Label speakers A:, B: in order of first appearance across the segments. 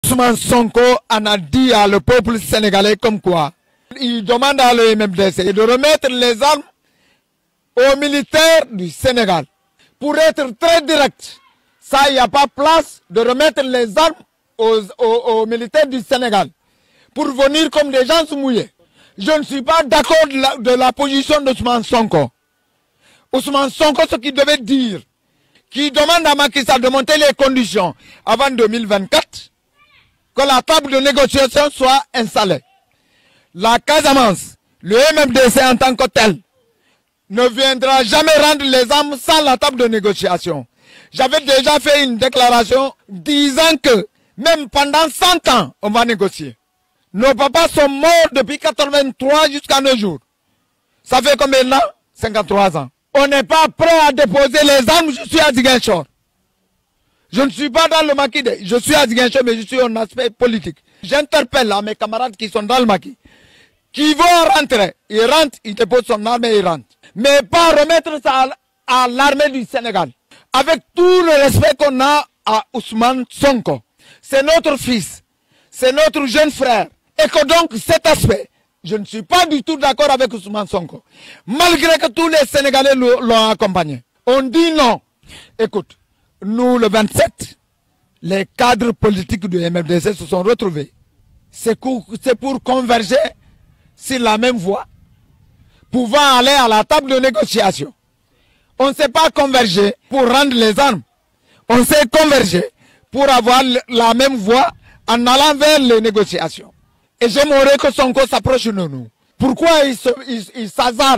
A: Ousmane Sonko en a dit à le peuple sénégalais comme quoi il demande à l'EMFDC de remettre les armes aux militaires du Sénégal. Pour être très direct, ça, il n'y a pas place de remettre les armes aux militaires du Sénégal pour venir comme des gens se mouiller. Je ne suis pas d'accord de la position d'Ousmane Sonko. Ousmane Sonko, ce qu'il devait dire, qui demande à Macky Sall de monter les conditions avant 2024, que la table de négociation soit installée. La Casamance, le MFDC en tant que tel, ne viendra jamais rendre les armes sans la table de négociation. J'avais déjà fait une déclaration disant que même pendant 100 ans, on va négocier. Nos papas sont morts depuis 83 jusqu'à nos jours. Ça fait combien de temps? 53 ans. On n'est pas prêt à déposer les armes, je suis à Ziguinchor. Je ne suis pas dans le maquis, je suis à Ziguinchor, mais je suis en aspect politique. J'interpelle à mes camarades qui sont dans le maquis, qui vont rentrer. Ils rentrent, ils déposent son arme et ils rentrent. Mais pas remettre ça à l'armée du Sénégal. Avec tout le respect qu'on a à Ousmane Sonko. C'est notre fils, c'est notre jeune frère. Et que donc cet aspect, je ne suis pas du tout d'accord avec Ousmane Sonko. Malgré que tous les Sénégalais l'ont accompagné. On dit non. Écoute, nous le 27, les cadres politiques du MFDC se sont retrouvés. C'est pour converger sur la même voie, pouvant aller à la table de négociation. On ne s'est pas convergé pour rendre les armes. On s'est convergé pour avoir la même voie en allant vers les négociations. Et j'aimerais que Sonko s'approche de nous. Pourquoi il s'hasarde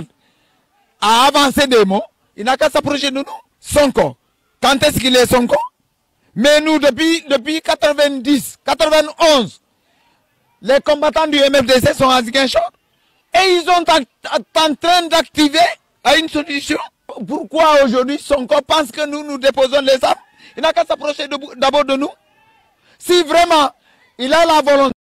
A: à avancer des mots? Il n'a qu'à s'approcher de nous. Sonko, quand est-ce qu'il est Sonko? Mais nous, depuis 90, 91, les combattants du MFDC sont à Ziguinchor. Et ils sont en train d'activer à une solution. Pourquoi aujourd'hui Sonko pense que nous déposons les armes? Il n'a qu'à s'approcher d'abord de nous. Si vraiment il a la volonté